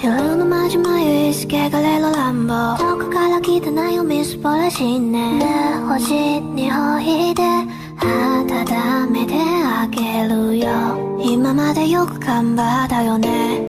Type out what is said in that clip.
夜のまじ眉しけがれる乱暴どこから来たなよみすぼらしいね星にほいで温めてあげるよ今までよく頑張ったよね